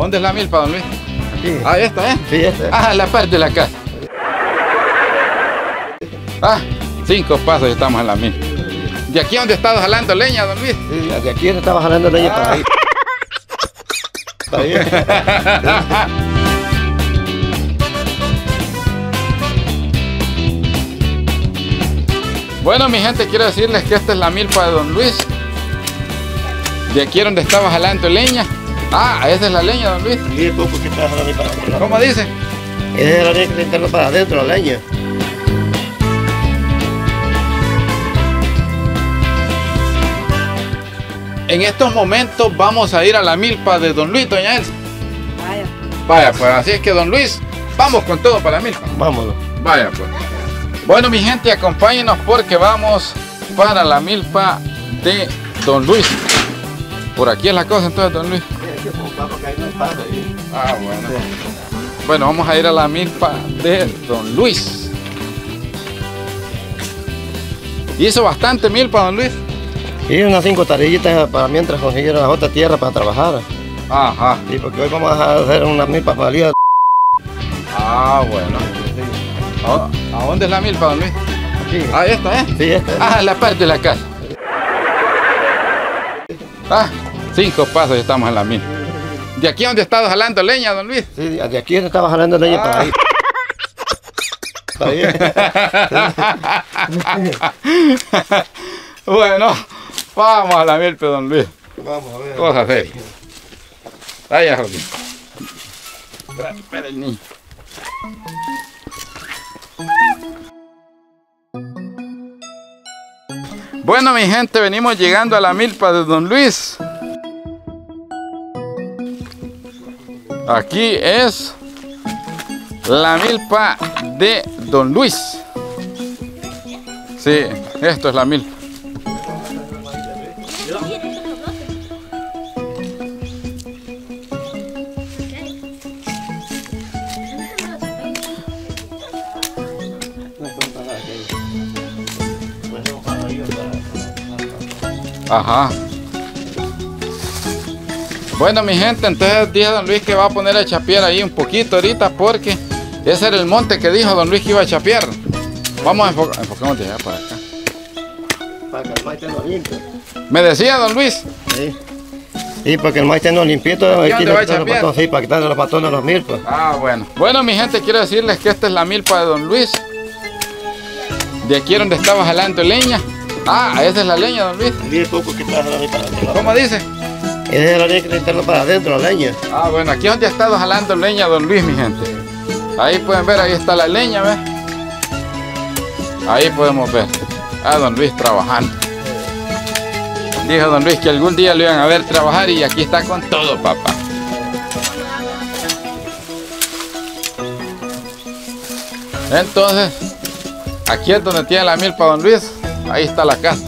dónde es la milpa, don Luis? Aquí. Ah, esta, ¿eh? Sí, esta. Ah, la parte de la casa. Ah, 5 pasos y estamos en la milpa. ¿De aquí a dónde estás jalando leña, don Luis? Sí, de aquí estaba jalando leña para ahí. Para ahí. Bueno, mi gente, quiero decirles que esta es la milpa de don Luis. De aquí es donde estaba jalando leña. Ah, esa es la leña, don Luis. Sí, poco que estaba jalando para adentro. ¿Cómo dice? Esa es la leña que está para adentro, la leña. En estos momentos vamos a ir a la milpa de don Luis, doña Elsa. Vaya. Vaya, pues así es que don Luis, vamos con todo para la milpa. Vámonos. Vaya, pues. Bueno, mi gente, acompáñenos porque vamos para la milpa de don Luis. Por aquí es la cosa entonces, don Luis. Ah, bueno. Bueno, vamos a ir a la milpa de don Luis. ¿Hizo bastante milpa, don Luis? Sí, unas 5 tarillitas para mientras consiguieron la otra tierra para trabajar. Ajá. Sí, porque hoy vamos a hacer una milpa valía. Ah, bueno. ¿A dónde es la milpa, don Luis? Aquí. Ah, esta, ¿eh? Sí, esta. Ah, la parte de la casa. Ah, 5 pasos y estamos en la milpa. ¿De aquí a dónde estás jalando leña, don Luis? Sí, de aquí estaba jalando leña para ahí. Para ahí. Bueno, vamos a la milpa, don Luis. Vamos a ver. Cosa seria. Vaya, Jorge. Espera el niño. Bueno, mi gente, venimos llegando a la milpa de don Luis. Aquí es la milpa de don Luis. Sí, esto es la milpa. Ajá. Bueno, mi gente, entonces dije a don Luis que va a poner a chapear ahí un poquito ahorita porque ese era el monte que dijo don Luis que iba a chapear. Vamos a enfocarnos de allá para acá. Para que el maíz esté no limpio. ¿Me decía don Luis? Sí. Sí, porque el maíz esté no limpito. ¿Y dónde va a chapear? Sí, para quitarle los patones a los milpas. Ah, bueno. Bueno, mi gente, quiero decirles que esta es la milpa de don Luis. De aquí es donde estaba jalando leña. Ah, esa es la leña, don Luis. Sí, poco que estaba jalando para adentro. ¿Cómo dice? Esa es la leña que está para adentro, la leña. Ah, bueno, aquí es donde ha estado jalando leña don Luis, mi gente. Ahí pueden ver, ahí está la leña, ¿ves? Ahí podemos ver a don Luis trabajando. Dijo don Luis que algún día lo iban a ver trabajar y aquí está con todo, papá. Entonces, aquí es donde tiene la milpa don Luis. Ahí está la casa.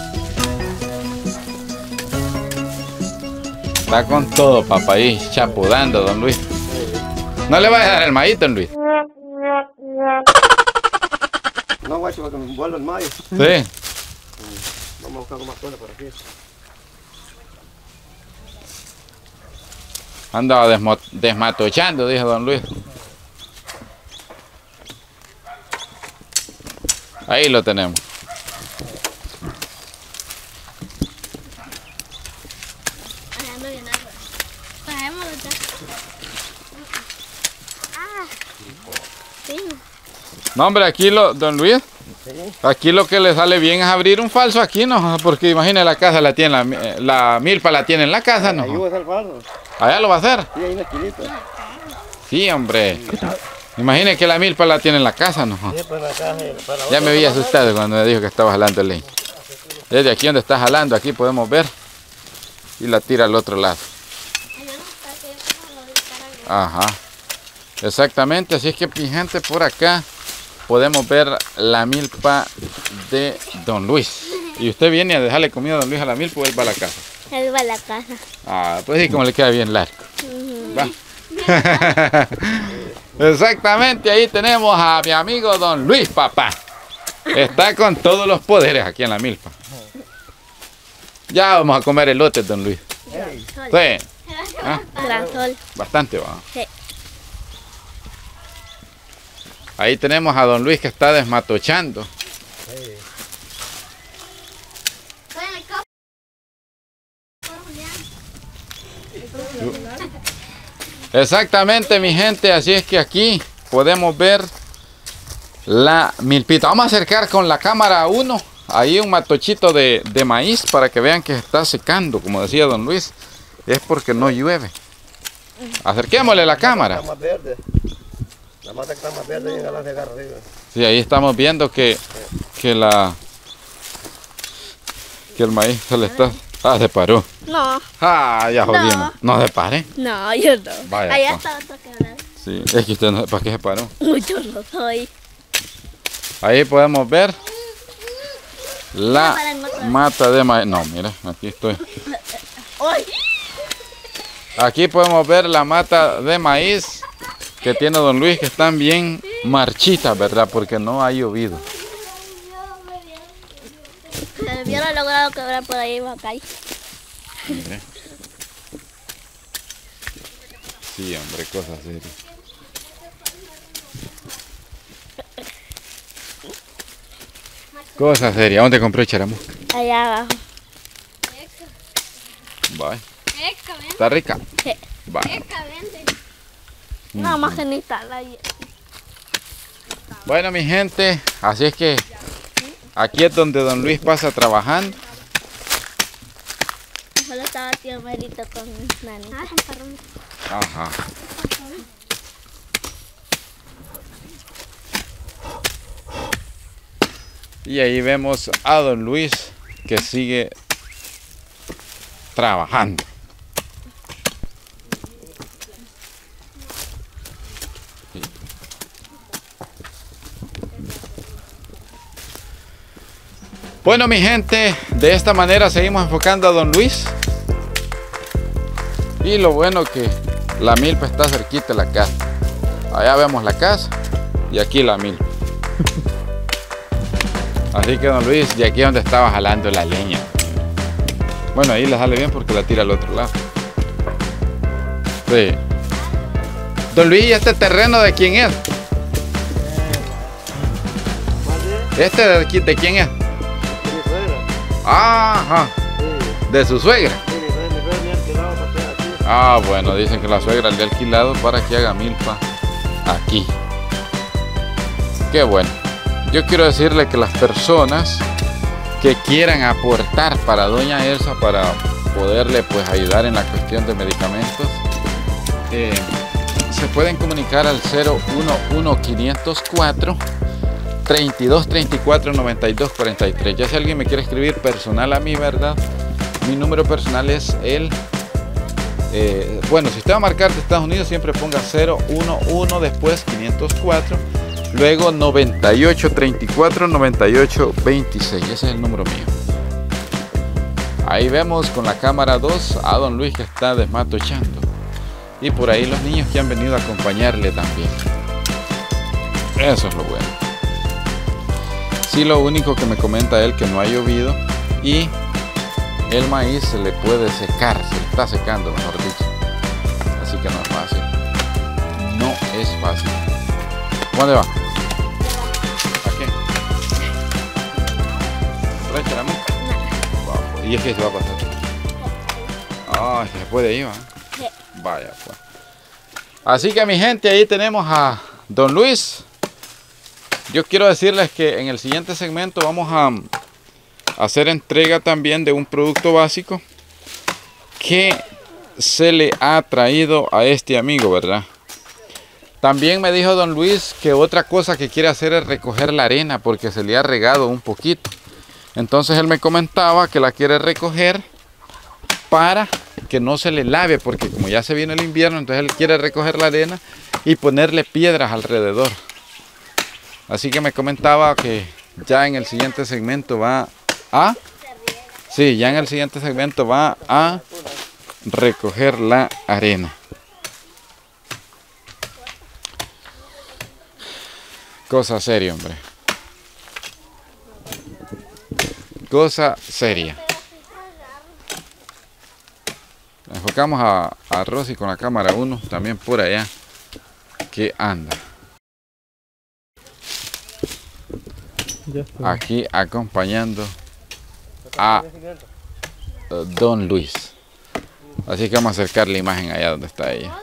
Está con todo, papá, ahí chapudando, don Luis. No le vayas a dar el maíz, don Luis. No, guacho, para que me vuelva el maíz. Sí. Vamos a buscar más cosas por aquí. Andaba desmatochando, dijo don Luis. Ahí lo tenemos. No, hombre, aquí don Luis, aquí lo que le sale bien es abrir un falso aquí, ¿no? Porque imagina la casa la tiene, la milpa la tiene en la casa, ¿no? Ahí voy a hacer falso. Allá lo va a hacer. Sí, ahí en la esquinita. Sí, hombre. Imagine que la milpa la tiene en la casa, ¿no? Sí, pues la casa, para Ya me había asustado cuando me dijo que estaba jalando leña. Desde aquí donde está jalando, aquí podemos ver. Y la tira al otro lado. Ajá. Exactamente, así es que mi gente, por acá podemos ver la milpa de don Luis. Y usted viene a dejarle comida a don Luis a la milpa o él va a la casa. Él va a la casa. Ah, pues sí, como le queda bien largo. Va. Exactamente, ahí tenemos a mi amigo don Luis, papá. Está con todos los poderes aquí en la milpa. Ya vamos a comer elotes, don Luis. Sí. ¿Ah? Gran sol. Bastante va. Sí. Ahí tenemos a don Luis que está desmatochando. Exactamente, mi gente, así es que aquí podemos ver la milpita. Vamos a acercar con la cámara 1 ahí un matochito de maíz para que vean que está secando, como decía don Luis. Es porque no llueve. Acerquémosle la cámara. Está más verde. La mata que está más verde y la de agarra arriba. Sí, ahí estamos viendo que el maíz se le está... Ah, se paró. No. Ah, ya jodimos. No se pare. No, yo no. Vaya, Allá pues. está otro quebrado. Sí, es que usted no sé para qué se paró. Mucho no soy. Ahí podemos ver la Para el motor. mata de maíz. No, mira, aquí estoy. ¡Ay! Aquí podemos ver la mata de maíz que tiene don Luis, que están bien marchitas, ¿verdad? Porque no ha llovido. Se hubiera logrado quebrar por ahí en la calle. Mire. Sí, hombre, cosas serias. Cosas serias. ¿Dónde compró el charamusca? Allá abajo. Bye. ¿Está rica? Sí. Bye. Nada más que ni tal ahí. Bueno, mi gente, así es que aquí es donde don Luis pasa trabajando. Solo estaba tío Merito con Nani. Ajá. Y ahí vemos a don Luis que sigue trabajando. Bueno, mi gente, de esta manera seguimos enfocando a don Luis. Y lo bueno que la milpa está cerquita de la casa. Allá vemos la casa y aquí la milpa. Así que don Luis, de aquí es donde estaba jalando la leña. Bueno, ahí le sale bien porque la tira al otro lado. Sí. Don Luis, ¿y este terreno de quién es? ¿Este de aquí, de quién es? Ajá. De su suegra. Ah, bueno, dicen que la suegra le ha alquilado para que haga milpa aquí. Qué bueno. Yo quiero decirle que las personas que quieran aportar para doña Elsa para poderle pues ayudar en la cuestión de medicamentos, se pueden comunicar al 011-504 32 34 92 43. Ya si alguien me quiere escribir personal a mí, ¿verdad? Mi número personal es el bueno, si usted va a marcar de Estados Unidos, siempre ponga 011 después 504, luego 98 34 98 26. Ese es el número mío. Ahí vemos con la cámara 2 a don Luis que está desmatochando. Y por ahí los niños que han venido a acompañarle también. Eso es lo bueno. Sí, lo único que me comenta él que no ha llovido y el maíz se le puede secar, se le está secando, mejor dicho. Así que no es fácil. No es fácil. ¿Dónde va? ¿A qué? ¿Trae la mano? No. ¿Y es que se va a pasar? Ah, es que se puede ir, ¿va? Sí. Vaya, pues. Así que mi gente, ahí tenemos a don Luis. Yo quiero decirles que en el siguiente segmento vamos a hacer entrega también de un producto básico que se le ha traído a este amigo, ¿verdad? También me dijo don Luis que otra cosa que quiere hacer es recoger la arena porque se le ha regado un poquito. Entonces él me comentaba que la quiere recoger para que no se le lave, porque como ya se viene el invierno, entonces él quiere recoger la arena y ponerle piedras alrededor. Así que me comentaba que ya en el siguiente segmento va a... Sí, ya en el siguiente segmento va a recoger la arena. Cosa seria, hombre. Cosa seria. Mejor sacamos a Rosy con la cámara 1, también por allá, que anda. Aquí acompañando a Don Luis. Así que vamos a acercar la imagen allá donde está ella.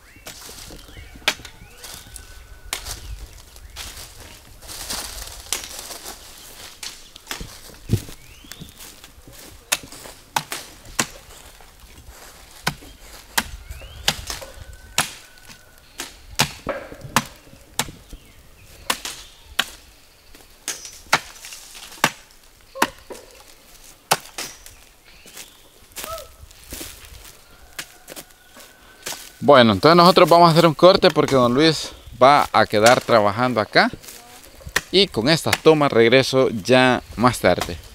Bueno, entonces nosotros vamos a hacer un corte porque Don Luis va a quedar trabajando acá. Y con estas tomas regreso ya más tarde.